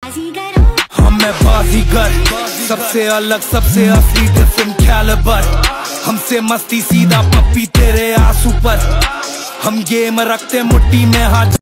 हम मैं बाजीगर, सबसे अलग सबसे असली डिफरेंट कैलिबर। हमसे मस्ती सीधा पप्पी तेरे आंसू पर, हम गेम रखते मुट्ठी में हाथ।